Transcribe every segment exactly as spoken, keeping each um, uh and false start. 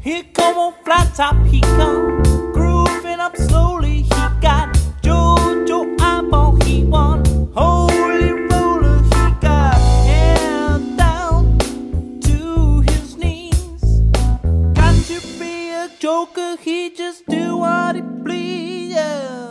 Here come on flat top, he come grooving up slowly. He got Jojo eyeball, he won holy roller. He got hands down to his knees. Got to be a joker, he just do what he please. Yeah.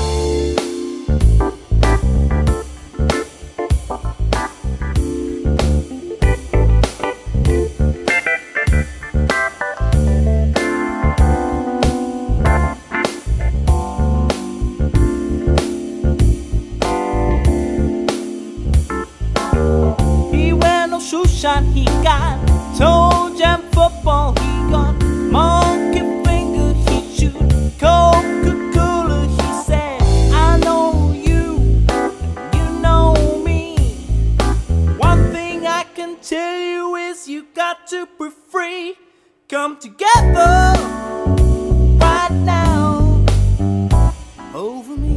Shot, he got toe jam football, he got monkey finger, he shoot Coca-Cola. He said, I know you, you know me. One thing I can tell you is you got to be free. Come together right now over me.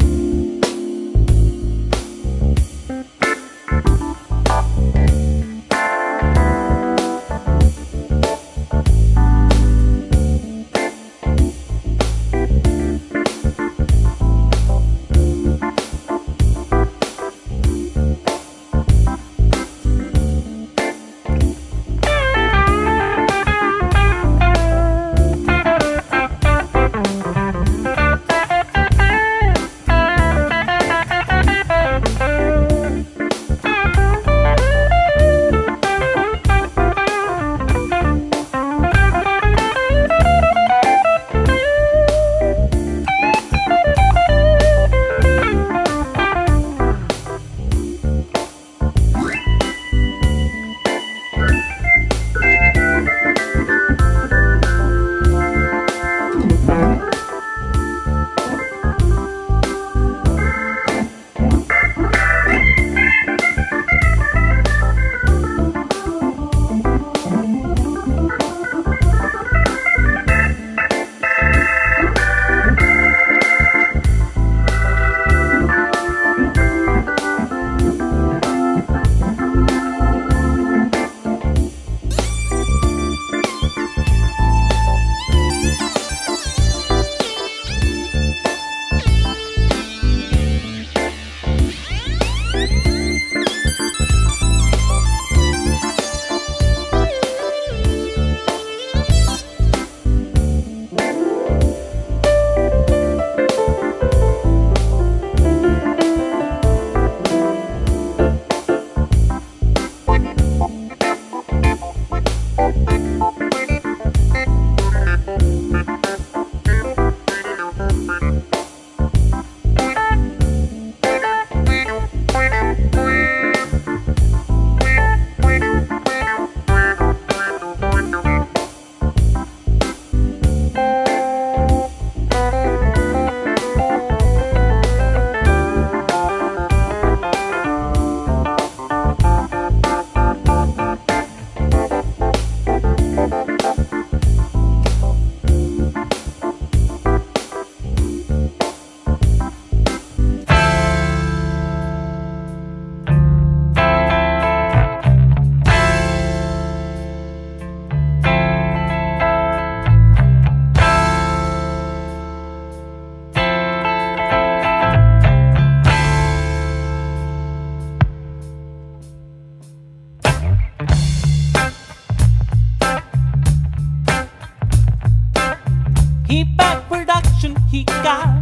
He back production, he got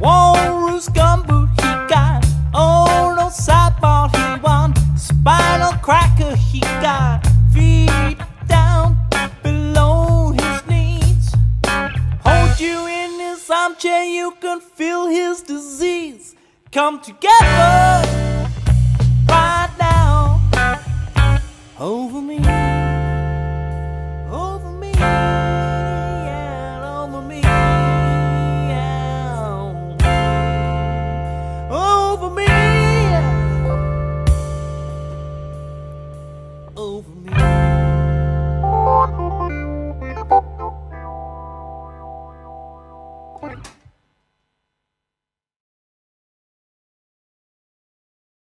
Walrus gumboot, he got oh no sideball, he won spinal cracker, he got feet down below his knees. Hold you in his armchair, you can feel his disease. Come together right now over me, over me. Over me.